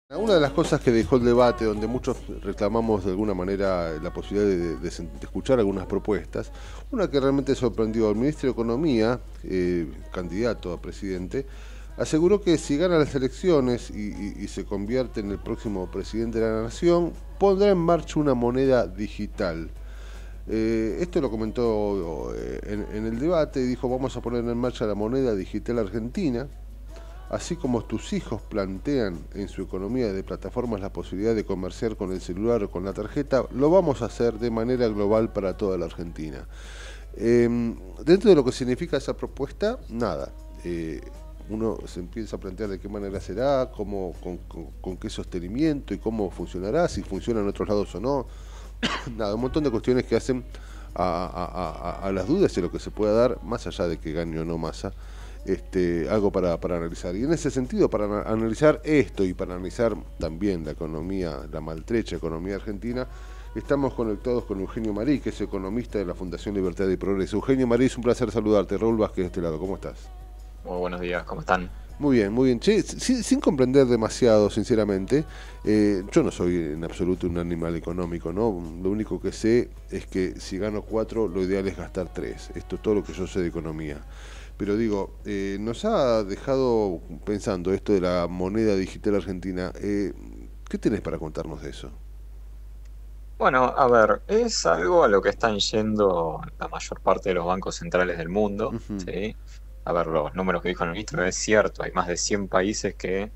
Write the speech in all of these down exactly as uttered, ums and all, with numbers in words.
Una de las cosas que dejó el debate, donde muchos reclamamos de alguna manera la posibilidad de, de- de escuchar algunas propuestas, una que realmente sorprendió al ministro de Economía, eh, candidato a presidente, aseguró que si gana las elecciones y, y- y se convierte en el próximo presidente de la nación, pondrá en marcha una moneda digital. Eh, esto lo comentó eh, en, en el debate y dijo: vamos a poner en marcha la moneda digital argentina. Así como tus hijos plantean en su economía de plataformas la posibilidad de comerciar con el celular o con la tarjeta, lo vamos a hacer de manera global para toda la Argentina. Eh, Dentro de lo que significa esa propuesta, nada. Eh, uno se empieza a plantear de qué manera será, cómo, con, con, con qué sostenimiento y cómo funcionará, si funciona en otros lados o no. Nada, un montón de cuestiones que hacen a, a, a, a las dudas de lo que se pueda dar, más allá de que gane o no Massa, este, algo para, para analizar. Y en ese sentido, para analizar esto y para analizar también la economía, la maltrecha economía argentina, estamos conectados con Eugenio Marí, que es economista de la Fundación Libertad y Progreso. Eugenio Marí, es un placer saludarte. Raúl Vázquez de este lado, ¿cómo estás? Muy buenos días, ¿cómo están? Muy bien, muy bien. Che, sin, sin comprender demasiado, sinceramente, eh, yo no soy en absoluto un animal económico, ¿no? Lo único que sé es que si gano cuatro, lo ideal es gastar tres. Esto es todo lo que yo sé de economía. Pero digo, eh, nos ha dejado pensando esto de la moneda digital argentina. Eh, ¿Qué tenés para contarnos de eso? Bueno, a ver, es algo a lo que están yendo la mayor parte de los bancos centrales del mundo, Ujú. ¿sí? A ver, los números que dijo el ministro es cierto, hay más de cien países que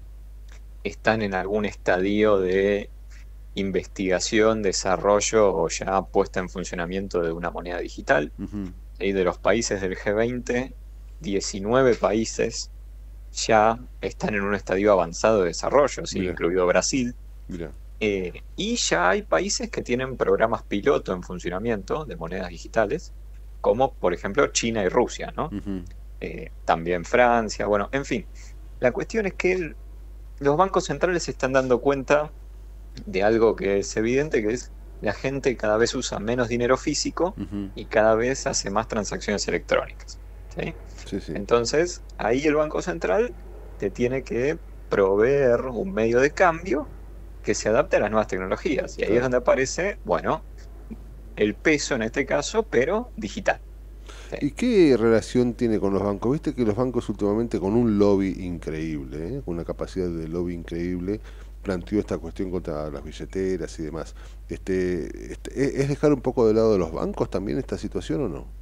están en algún estadio de investigación, desarrollo o ya puesta en funcionamiento de una moneda digital. Ujú. Y de los países del G veinte, diecinueve países ya están en un estadio avanzado de desarrollo, ¿sí? Mira, Incluido Brasil. mira. Eh, y ya hay países que tienen programas piloto en funcionamiento de monedas digitales, como por ejemplo China y Rusia, ¿no? Ujú. Eh, también Francia, bueno, en fin. La cuestión es que el- los bancos centrales se están dando cuenta de algo que es evidente, que es la gente cada vez usa menos dinero físico Ujú. y cada vez hace más transacciones electrónicas, ¿sí? Sí, sí. Entonces, ahí el Banco Central te tiene que proveer un medio de cambio que se adapte a las nuevas tecnologías. Y ahí es Claro. donde aparece, bueno, el peso en este caso, pero digital. Sí. ¿Y qué relación tiene con los bancos? Viste que los bancos últimamente con un lobby increíble, ¿eh? Con una capacidad de lobby increíble, planteó esta cuestión contra las billeteras y demás. Este, este, ¿Es dejar un poco de lado de los bancos también esta situación o no?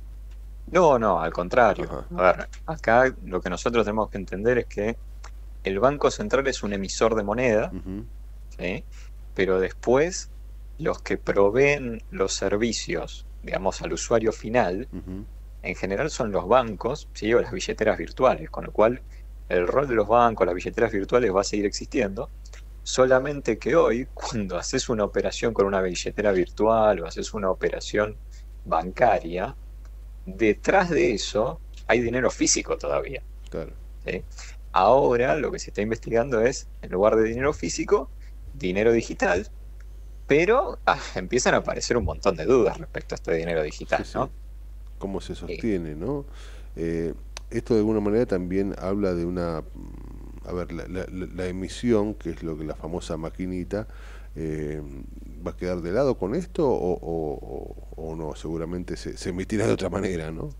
No, no, al contrario. Ajá. A ver, acá lo que nosotros tenemos que entender es que el Banco Central es un emisor de moneda, Ujú. ¿sí? Pero después los que proveen los servicios, digamos, al usuario final, Ujú. en general son los bancos, ¿sí? O las billeteras virtuales, con lo cual el rol de los bancos, las billeteras virtuales va a seguir existiendo, solamente que hoy, cuando haces una operación con una billetera virtual o haces una operación bancaria, detrás de eso hay dinero físico todavía, Claro. ¿sí? Ahora lo que se está investigando es, en lugar de dinero físico, dinero digital, pero ah, empiezan a aparecer un montón de dudas respecto a este dinero Sí, digital, sí. ¿no? ¿Cómo se Eh, sostiene, no? Eh, Esto de alguna manera también habla de una, mm, a ver, la, la- la- la emisión, que es lo que la famosa maquinita, eh, ¿va a quedar de lado con esto o, o- o- o no? Seguramente se, se emitirá de otra manera, ¿no?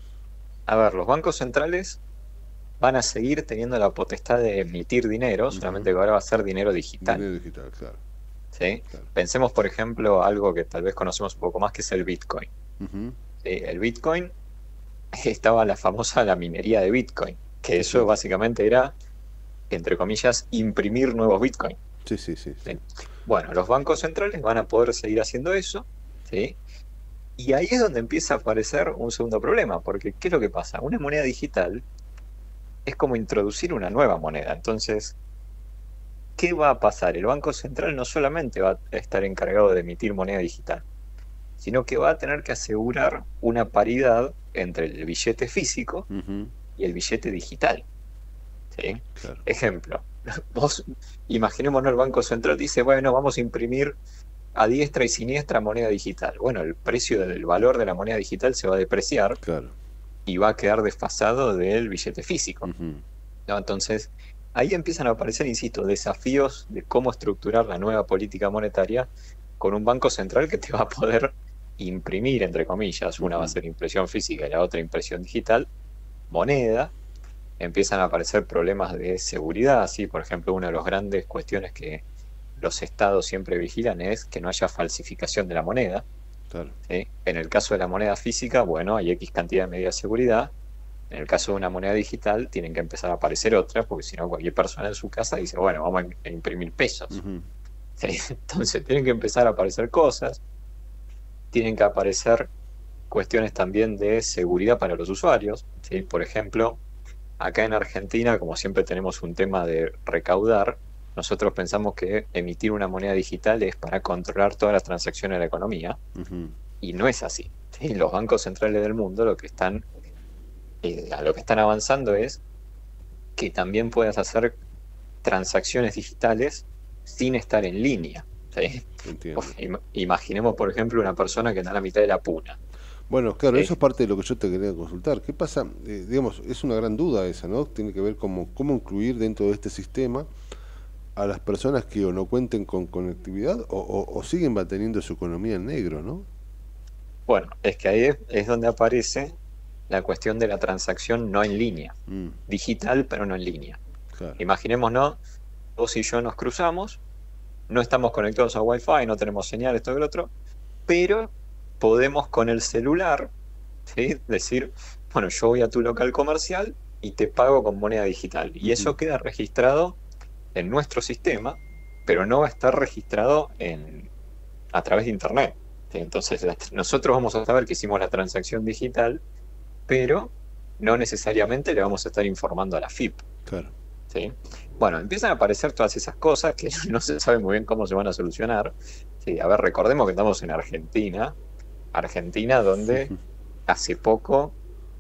a ver, los bancos centrales van a seguir teniendo la potestad de emitir dinero, Ujú. solamente que ahora va a ser dinero digital, Dinero digital, claro, ¿sí? claro. Pensemos, por ejemplo, algo que tal vez conocemos un poco más, que es el Bitcoin, Ujú. ¿sí? El Bitcoin estaba la famosa la minería de Bitcoin, que Sí, eso sí, básicamente era, entre comillas, imprimir nuevos Bitcoin, sí, sí, sí, sí. ¿sí? Bueno, los bancos centrales van a poder seguir haciendo eso, ¿sí? Y ahí es donde empieza a aparecer un segundo problema, porque ¿qué es lo que pasa? Una moneda digital es como introducir una nueva moneda. Entonces, ¿qué va a pasar? El Banco Central no solamente va a estar encargado de emitir moneda digital, sino que va a tener que asegurar una paridad entre el billete físico Ujú. y el billete digital, ¿sí? Claro, Ejemplo, vos imaginémonos, el Banco Central dice, bueno, vamos a imprimir a diestra y siniestra moneda digital. Bueno, el precio del valor de la moneda digital se va a depreciar claro. y va a quedar desfasado del billete físico, Ujú. ¿no? Entonces, ahí empiezan a aparecer, insisto, desafíos de cómo estructurar la nueva política monetaria con un banco central que te va a poder imprimir, entre comillas, una va a Ujú. ser impresión física y la otra impresión digital, moneda. Empiezan a aparecer problemas de seguridad, ¿sí? Por ejemplo, una de las grandes cuestiones que los estados siempre vigilan es que no haya falsificación de la moneda, Claro. ¿sí? En el caso de la moneda física, bueno, hay X cantidad de medidas de seguridad. En el caso de una moneda digital, tienen que empezar a aparecer otras, porque si no, cualquier persona en su casa dice, bueno, vamos a imprimir pesos. Ujú. ¿Sí? Entonces, tienen que empezar a aparecer cosas, tienen que aparecer cuestiones también de seguridad para los usuarios, ¿sí? Por ejemplo, acá en Argentina, como siempre tenemos un tema de recaudar, nosotros pensamos que emitir una moneda digital es para controlar todas las transacciones de la economía, Ujú. y no es así, ¿sí? Los bancos centrales del mundo lo que están, eh, a lo que están avanzando es que también puedas hacer transacciones digitales sin estar en línea, ¿sí? Entiendo. Im- Imaginemos, por ejemplo, una persona que está a la mitad de la puna, Bueno, claro, eso ¿sí? es parte de lo que yo te quería consultar. ¿Qué pasa? Eh, digamos, es una gran duda esa, ¿no? Tiene que ver como cómo incluir dentro de este sistema a las personas que o no cuenten con conectividad o, o- o siguen manteniendo su economía en negro, ¿no? Bueno, es que ahí es, es donde aparece la cuestión de la transacción no en línea, Mm, digital pero no en línea. claro. Imaginémonos, vos y yo nos cruzamos, no estamos conectados a Wi-Fi, no tenemos señal, esto y lo otro, pero podemos con el celular, ¿sí? Decir, bueno, yo voy a tu local comercial y te pago con moneda digital. Y Ujú. eso queda registrado en nuestro sistema, pero no va a estar registrado en, a través de Internet, ¿sí? Entonces, la- nosotros vamos a saber que hicimos la transacción digital, pero no necesariamente le vamos a estar informando a la F I P, Claro. ¿sí? Bueno, empiezan a aparecer todas esas cosas que no se sabe muy bien cómo se van a solucionar. Sí, a ver, recordemos que estamos en Argentina, Argentina donde Ujú. hace poco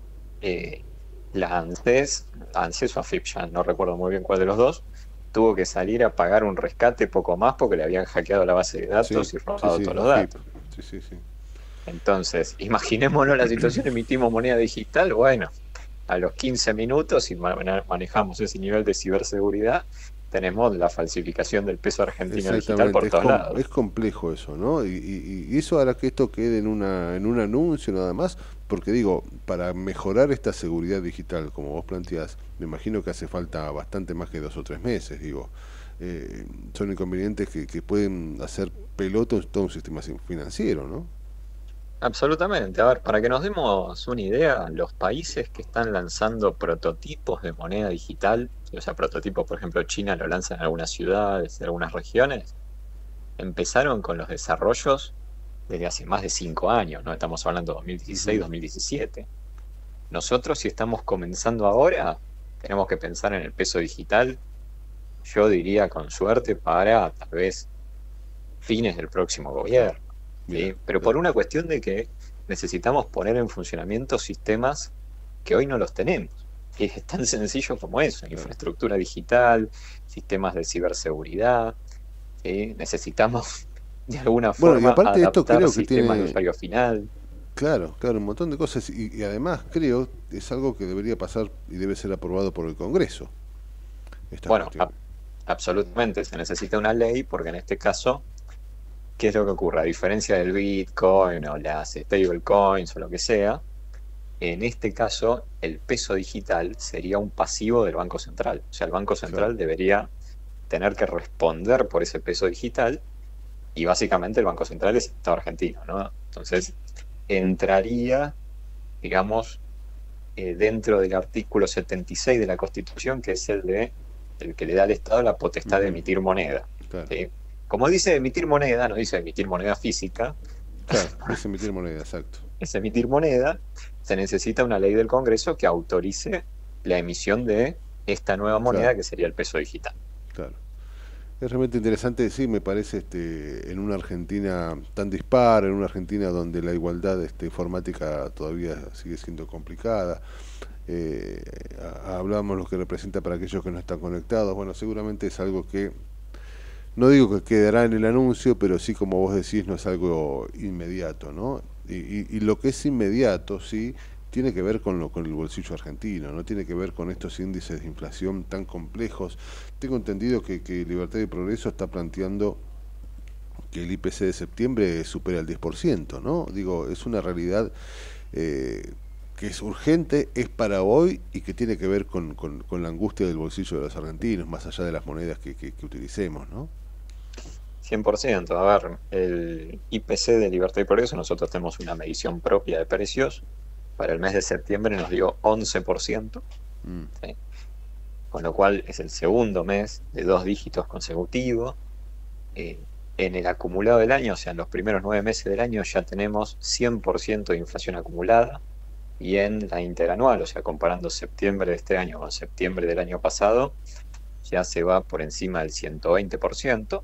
eh, la ANSES, ANSES o AFIP, ya no recuerdo muy bien cuál de los dos, tuvo que salir a pagar un rescate poco más porque le habían hackeado la base de Sí, datos y sí, robado sí, todos los a F I P. datos. Sí, sí, sí. Entonces, imaginémonos la situación, emitimos moneda digital, bueno, a los quince minutos, si manejamos ese nivel de ciberseguridad, tenemos la falsificación del peso argentino digital Exactamente, por es, todos com- lados. es complejo eso, ¿no? Y, y- y eso hará que esto quede en una, en un anuncio nada más, porque digo, para mejorar esta seguridad digital, como vos planteás, me imagino que hace falta bastante más que dos o tres meses, digo. Eh, son inconvenientes que, que pueden hacer pelota todo un sistema financiero, ¿no? Absolutamente. A ver, para que nos demos una idea, los países que están lanzando prototipos de moneda digital, o sea, prototipos, por ejemplo, China lo lanza en algunas ciudades, en algunas regiones, empezaron con los desarrollos desde hace más de cinco años, ¿no? Estamos hablando de dos mil dieciséis, Ujú. dos mil diecisiete. Nosotros, si estamos comenzando ahora, tenemos que pensar en el peso digital, yo diría con suerte, para tal vez fines del próximo Claro, gobierno, mira, ¿sí? Pero eh, por una cuestión de que necesitamos poner en funcionamiento sistemas que hoy no los tenemos. Y es tan sencillo como eso, claro. infraestructura digital, sistemas de ciberseguridad, ¿sí? Necesitamos de alguna Bueno, y forma aparte de esto adaptar creo que sistemas de tiene, usuario final. claro, claro, un montón de cosas y, y además creo es algo que debería pasar y debe ser aprobado por el Congreso, esta Bueno, cuestión. a- absolutamente se necesita una ley porque en este caso, ¿qué es lo que ocurre? A diferencia del Bitcoin o las stablecoins o lo que sea, en este caso, el peso digital sería un pasivo del Banco Central. O sea, el Banco Claro, Central debería tener que responder por ese peso digital y básicamente el Banco Central es el Estado argentino, ¿no? Entonces, entraría, digamos, eh, dentro del artículo setenta y seis de la Constitución, que es el de el que le da al Estado la potestad de ujú, emitir moneda, claro, ¿sí? Como dice emitir moneda, no dice emitir moneda física, claro, es emitir moneda, exacto, es emitir moneda, se necesita una ley del Congreso que autorice la emisión de esta nueva claro, moneda que sería el peso digital. claro. Es realmente interesante, sí, me parece, este, en una Argentina tan dispar, en una Argentina donde la igualdad este, informática todavía sigue siendo complicada. Eh, a- Hablamos lo que representa para aquellos que no están conectados. Bueno, seguramente es algo que, no digo que quedará en el anuncio, pero sí, como vos decís, no es algo inmediato, ¿no? Y, y- y lo que es inmediato, sí, tiene que ver con, lo, con el bolsillo argentino, no tiene que ver con estos índices de inflación tan complejos. Tengo entendido que, que Libertad y Progreso está planteando que el I P C de septiembre supera el diez por ciento, ¿no? Digo, es una realidad eh, que es urgente, es para hoy y que tiene que ver con, con, con la angustia del bolsillo de los argentinos, más allá de las monedas que, que, que utilicemos, ¿no? cien por ciento. A ver, el I P C de Libertad y Progreso, nosotros tenemos una medición propia de precios. Para el mes de septiembre nos dio once por ciento, Mm. ¿sí? Con lo cual es el segundo mes de dos dígitos consecutivos. Eh, en el acumulado del año, o sea, en los primeros nueve meses del año, ya tenemos cien por ciento de inflación acumulada. Y en la interanual, o sea, comparando septiembre de este año con septiembre del año pasado, ya se va por encima del ciento veinte por ciento.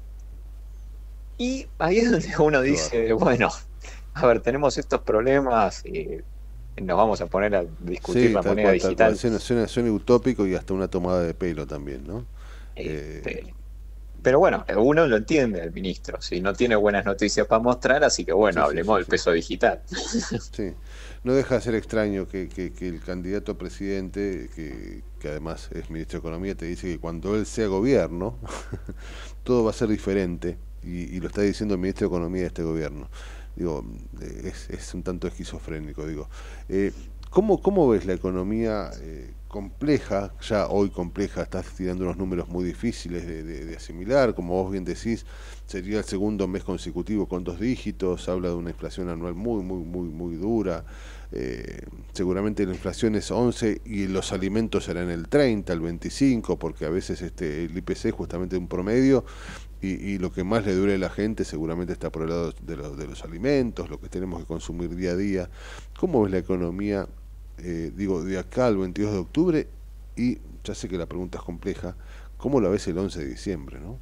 Y ahí es donde uno dice, bueno, a ver, tenemos estos problemas y nos vamos a poner a discutir Sí, la tal moneda cual, tal cual. digital. Suena, suena, suena utópico y hasta una tomada de pelo también, ¿no? Eh, Este, pero bueno, uno lo entiende el ministro, si no tiene buenas noticias para mostrar, así que bueno, sí, sí, hablemos sí, del sí. peso digital. Sí, no deja de ser extraño que, que, que el candidato a presidente, que, que además es ministro de Economía, te dice que cuando él sea gobierno, todo va a ser diferente, y, y lo está diciendo el ministro de Economía de este gobierno. Digo, es, es un tanto esquizofrénico, digo. Eh, ¿cómo, ¿Cómo ves la economía eh, compleja, ya hoy compleja, estás tirando unos números muy difíciles de, de, de asimilar, como vos bien decís, sería el segundo mes consecutivo con dos dígitos, habla de una inflación anual muy, muy, muy, muy dura, eh, seguramente la inflación es once y los alimentos serán el treinta, el veinticinco, porque a veces este el I P C es justamente un promedio, y, y lo que más le dure a la gente seguramente está por el lado de, lo, de los alimentos, lo que tenemos que consumir día a día. ¿Cómo ves la economía, eh, digo, de acá al veintidós de octubre? Y ya sé que la pregunta es compleja, ¿cómo la ves el once de diciembre, no?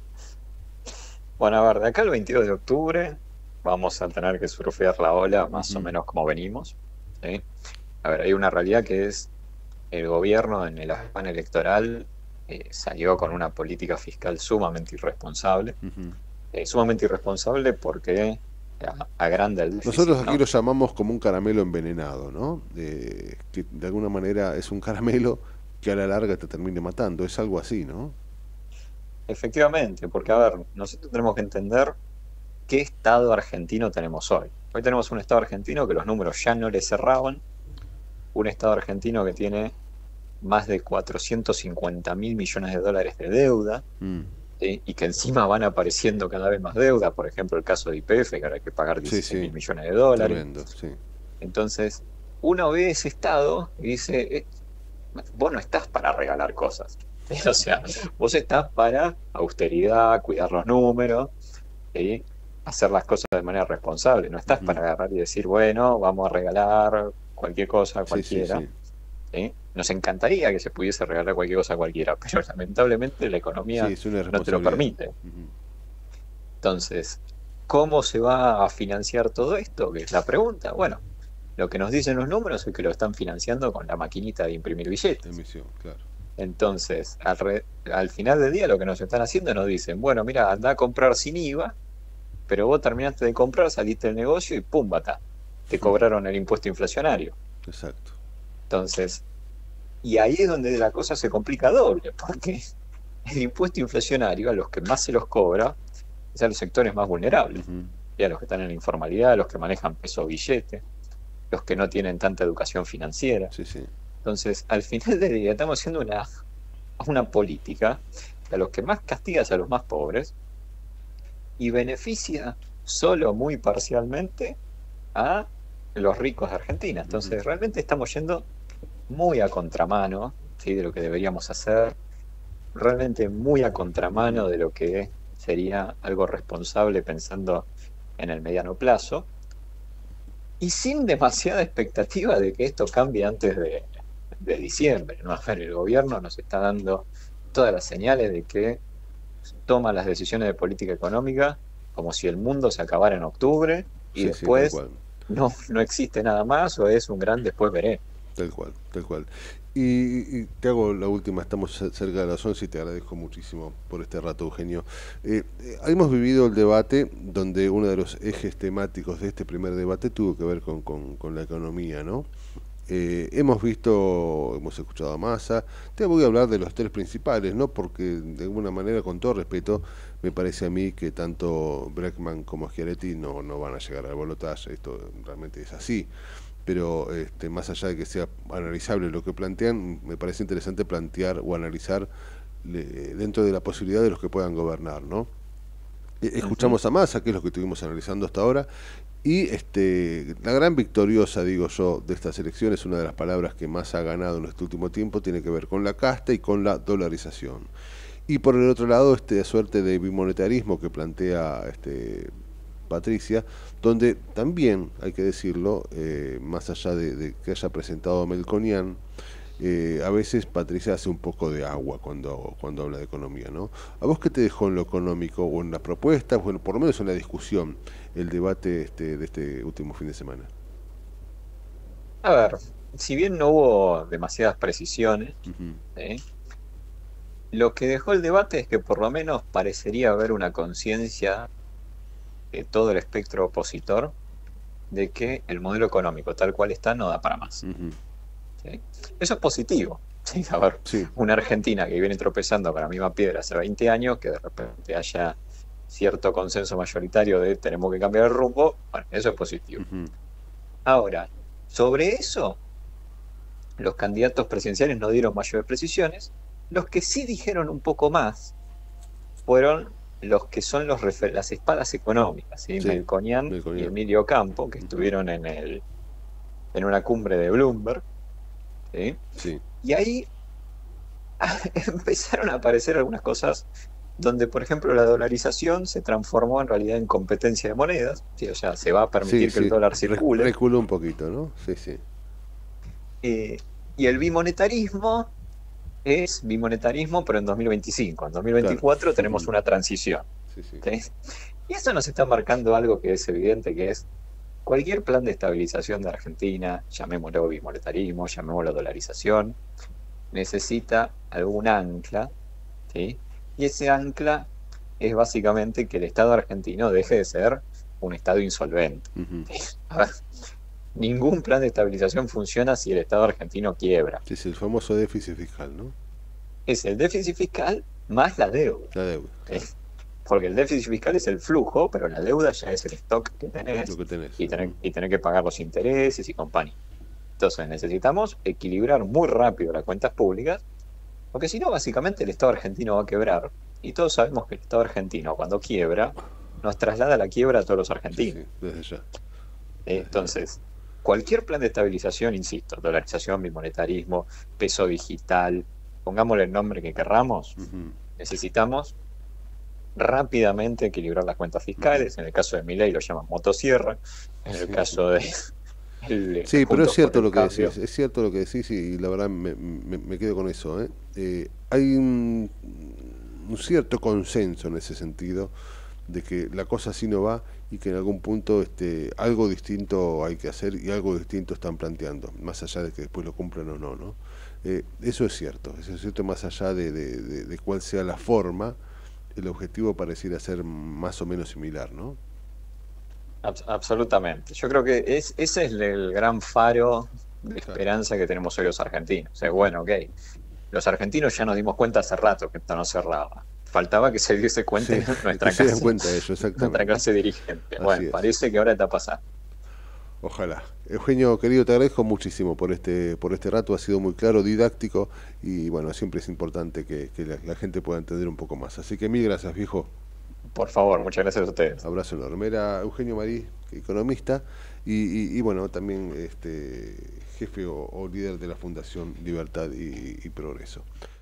Bueno, a ver, de acá al veintidós de octubre vamos a tener que surfear la ola más o Ujú. menos como venimos, ¿sí? A ver, hay una realidad que es el gobierno en el afán electoral eh, salió con una política fiscal sumamente irresponsable. Ujú. Eh, sumamente irresponsable porque a- agranda el déficit, Nosotros aquí ¿no? lo llamamos como un caramelo envenenado, ¿no? Eh, que de alguna manera es un caramelo que a la larga te termine matando, es algo así, ¿no? Efectivamente, porque a ver, nosotros tenemos que entender qué estado argentino tenemos hoy. Hoy tenemos un estado argentino que los números ya no le cerraban, un estado argentino que tiene más de cuatrocientos cincuenta mil millones de dólares de deuda, Mm. ¿sí? Y que encima van apareciendo cada vez más deuda, por ejemplo el caso de Y P F, que ahora hay que pagar Sí, dieciséis sí, mil millones de dólares. tremendo, sí. Entonces, uno ve ese estado y dice, eh, vos no estás para regalar cosas. O sea, vos estás para austeridad, cuidar los números, ¿sí? Hacer las cosas de manera responsable. No estás Ujú. para agarrar y decir, bueno, vamos a regalar cualquier cosa a Sí, sí, cualquiera, sí. ¿sí? Nos encantaría que se pudiese regalar cualquier cosa a cualquiera, pero lamentablemente la Sí, economía es una no te lo responsabilidad. permite. Ujú. Entonces, ¿cómo se va a financiar todo esto? Que es la pregunta. Bueno, lo que nos dicen los números es que lo están financiando con la maquinita de imprimir billetes. Emisión, claro. Entonces, al, re- al final del día lo que nos están haciendo nos dicen, bueno, mira, anda a comprar sin I V A, pero vos terminaste de comprar, saliste del negocio y pum, bata, te Ujú. cobraron el impuesto inflacionario. Exacto. Entonces, y ahí es donde la cosa se complica doble, porque el impuesto inflacionario a los que más se los cobra es a los sectores más vulnerables, Ujú. y a los que están en la informalidad, a los que manejan peso billete, los que no tienen tanta educación financiera. Sí, sí. Entonces, al final del día estamos haciendo una, una política que a los que más castiga es a los más pobres y beneficia solo muy parcialmente a los ricos de Argentina. Ujú. Entonces, realmente estamos yendo muy a contramano, ¿sí? De lo que deberíamos hacer, realmente muy a Ujú. contramano de lo que sería algo responsable pensando en el mediano plazo y sin demasiada expectativa de que esto cambie antes de, de diciembre, ¿no? A ver, el gobierno nos está dando todas las señales de que toma las decisiones de política económica como si el mundo se acabara en octubre y Sí, sí, tal después cual. no, no existe nada más o es un gran después veré. Tal cual, tal cual. Y, y te hago la última, estamos cerca de las once y te agradezco muchísimo por este rato, Eugenio. Eh, eh, hemos vivido el debate donde uno de los ejes temáticos de este primer debate tuvo que ver con, con, con la economía, ¿no? Eh, hemos visto, hemos escuchado a Massa. Te voy a hablar de los tres principales, ¿no? Porque de alguna manera, con todo respeto, me parece a mí que tanto Bregman como Schiaretti no, no van a llegar al balotaje. Esto realmente es así. Pero este, más allá de que sea analizable lo que plantean, me parece interesante plantear o analizar le, dentro de la posibilidad de los que puedan gobernar, ¿no? Eh, Ujú. Escuchamos a Massa, que es lo que estuvimos analizando hasta ahora, y este, la gran victoriosa, digo yo, de estas elecciones, una de las palabras que más ha ganado en este último tiempo, tiene que ver con la casta y con la dolarización. Y por el otro lado, este suerte de bimonetarismo que plantea este, Patricia, donde también, hay que decirlo, eh, más allá de, de que haya presentado a Melconian, eh, a veces Patricia hace un poco de agua cuando, cuando habla de economía, ¿no? ¿A vos qué te dejó en lo económico o en la propuesta, bueno, por lo menos en la discusión, el debate este, de este último fin de semana? A ver, si bien no hubo demasiadas precisiones, Ujú. ¿sí? Lo que dejó el debate es que por lo menos parecería haber una conciencia de todo el espectro opositor de que el modelo económico tal cual está no da para más. Ujú. ¿Sí? Eso es positivo. ¿Sí? A ver, Sí, una Argentina que viene tropezando con la misma piedra hace veinte años, que de repente haya cierto consenso mayoritario de tenemos que cambiar el rumbo, bueno, eso es positivo. ujú. Ahora, sobre eso, los candidatos presidenciales no dieron mayores precisiones. Los que sí dijeron un poco más fueron los que son los refer- las espadas económicas, ¿sí? Sí, Melconian y Melconian. Emilio Campo, que Ujú. estuvieron en el, en una cumbre de Bloomberg, ¿sí? Sí, Y ahí empezaron a aparecer algunas cosas donde, por ejemplo, la dolarización se transformó en realidad en competencia de monedas, ¿sí? O sea, se va a sí, permitir que el sí, dólar Re- circule, reculó un poquito, ¿no? Sí, sí. eh, y el bimonetarismo es bimonetarismo, pero en dos mil veinticinco. En Claro. dos mil veinticuatro tenemos Ujú. una transición, Sí, sí. ¿sí? Y eso nos está marcando algo que es evidente, que es cualquier plan de estabilización de Argentina, llamémoslo bimonetarismo, llamémoslo dolarización, necesita algún ancla, ¿sí? Y ese ancla es básicamente que el Estado argentino deje de ser un Estado insolvente. Ujú. ¿Sí? A ver, ningún plan de estabilización funciona si el Estado argentino quiebra. Sí, sí, el famoso déficit fiscal, ¿no? Es el déficit fiscal más la deuda. La deuda, ¿Sí? claro. Porque el déficit fiscal es el flujo, pero la deuda ya es el stock que Lo tenés que tenés. y Ujú. tener, y tener que pagar los intereses y compañía. Entonces necesitamos equilibrar muy rápido las cuentas públicas, porque si no, básicamente el Estado argentino va a quebrar. Y todos sabemos que el Estado argentino, cuando quiebra, nos traslada la quiebra a todos los Sí, argentinos. sí, desde ya. ¿Eh? Desde ya. Entonces, cualquier plan de estabilización, insisto, dolarización, bimonetarismo, peso digital, pongámosle el nombre que querramos, Ujú. necesitamos rápidamente equilibrar las cuentas Ujú. fiscales. En el caso de Milei lo llaman motosierra. En el Sí, sí. caso de el- Sí, pero es Juntos por cierto el lo que decís, Cambio. es cierto lo que decís y la verdad me, me- me quedo con eso, ¿eh? Eh, hay un, un cierto consenso en ese sentido de que la cosa así no va y que en algún punto este, algo distinto hay que hacer y algo distinto están planteando, más allá de que después lo cumplan o no, ¿no? Eh, eso es cierto, eso es cierto más allá de, de, de- de cuál sea la forma, el objetivo pareciera ser más o menos similar, ¿no? Abs- absolutamente. Yo creo que es, ese es el gran faro de Claro. esperanza que tenemos hoy los argentinos. O sea, Ujú. bueno, ok, los argentinos ya nos dimos cuenta hace rato que esto no cerraba. Faltaba que se diese cuenta Sí, que nuestra se den clase, cuenta de ello, nuestra exactamente. clase dirigente. Así Bueno, es. parece que ahora está pasando. Ojalá. Eugenio, querido, te agradezco muchísimo por este, por este rato, ha sido muy claro, didáctico y bueno, siempre es importante que, que la, la gente pueda entender un poco más. Así que mil gracias, viejo. Por favor, muchas gracias a ustedes. Abrazo enorme. Era Eugenio Marí, economista y, y- y, bueno, también este, jefe o, o líder de la Fundación Libertad y y Progreso.